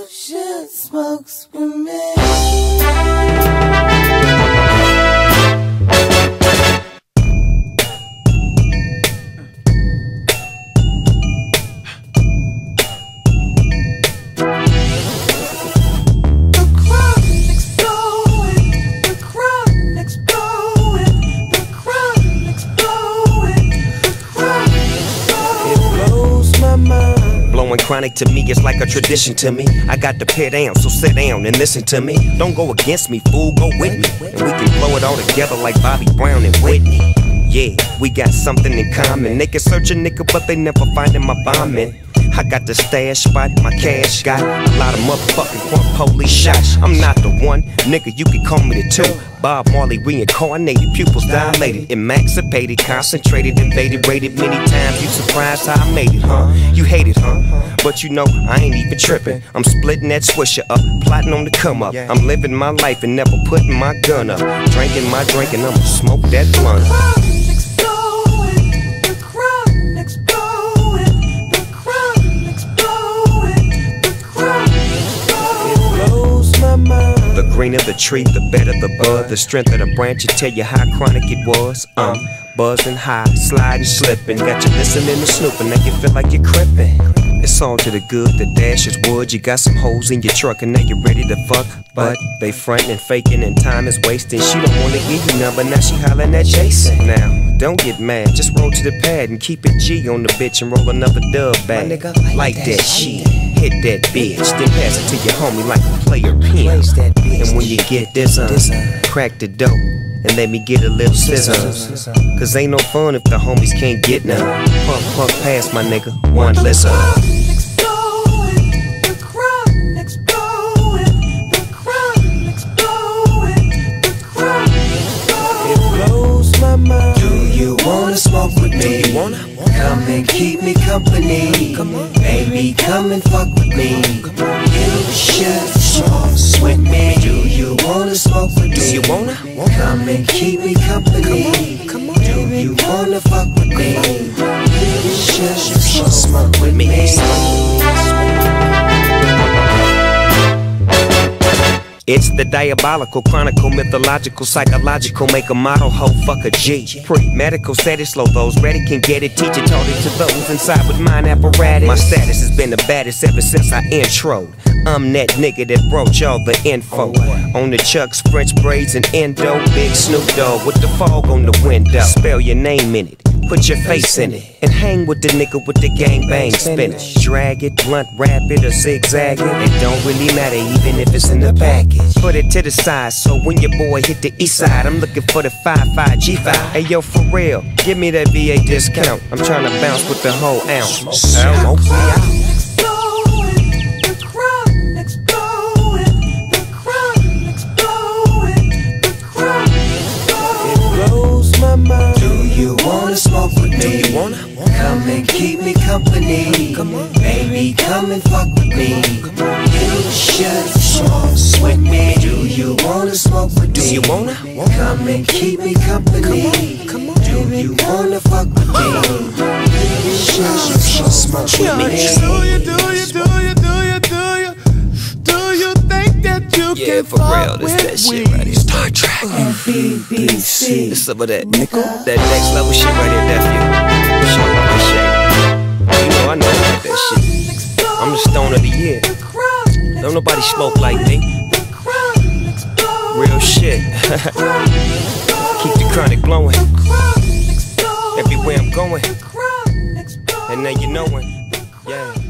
should smoke with me. Blowing chronic to me is like a tradition to me. I got to pit down, so sit down and listen to me. Don't go against me, fool, go with me. And we can blow it all together like Bobby Brown and Whitney. Yeah, we got something in common. They can search a nigga, but they never findin' my bombin'. I got the stash spot, my cash got a lot of motherfucking crunk police shots. I'm not the one, nigga, you can call me the two. Bob Marley reincarnated, pupils dilated, emancipated, concentrated, invaded, rated many times. You surprised how I made it, huh? You hate it, huh? But you know I ain't even trippin'. I'm splitting that swisher up, plotting on the come up. I'm living my life and never putting my gun up. Drinking my drink and I'ma smoke that blunt. The greener the tree, the better the bud. The strength of the branch will tell you how chronic it was. Buzzing high, sliding, slipping. Got you listening to snooping, make you feel like you're crippin'. It's all to the good, the dash is wood. You got some hoes in your truck and now you're ready to fuck. But they frontin' and faking and time is wasting. She don't wanna give you none, but now she hollering at Jason. Now, don't get mad, just roll to the pad and keep it G on the bitch and roll another dub back. Like that shit. Hit that bitch, then pass it to your homie like a player pin. And when you get this crack the dope and let me get a little scissor. Cause ain't no fun if the homies can't get none. Puff past my nigga, one listen. It blows my mind. Do you wanna smoke with me? Come and keep me company. Baby, come and fuck with me. You should smoke with me. Do you wanna smoke with me? Do you wanna? Come and keep me company. Do you wanna fuck with me? You should smoke with me. It's the diabolical, chronicle, mythological, psychological. Make a model, hoe, fuck a G. Pre-medical status, slow those ready can get it. Teach it, taught it to those inside with mind apparatus. My status has been the baddest ever since I introed. I'm that nigga that brought y'all the info. On the Chucks, French braids, and endo. Big Snoop Dogg with the fog on the window. Spell your name in it, put your face in it, and hang with the nigga with the gang bang spinner. Drag it, blunt, rapid, or zigzag it. It don't really matter even if it's in the package. Put it to the side, so when your boy hit the east side, I'm looking for the 5-5 G5. Hey yo, for real, give me that VA discount. I'm trying to bounce with the whole ounce. Smoke me out. Do you wanna smoke with me? Do you wanna? Come and keep me company. Baby, come and fuck with me. You should smoke with me. Do you wanna smoke with me? Do you wanna? Come and keep me company. Do you wanna fuck with me? You should smoke with me. Do you think that you can for real, this that shit right here. Star Trek. BBC. It's some of that nickel, that next level shit right here, nephew. Show me the shit. You know I know about that shit. I'm the stone of the year. Don't nobody smoke like me. Real shit. Keep the chronic blowing. Everywhere I'm going. And now you knowin'. Yeah.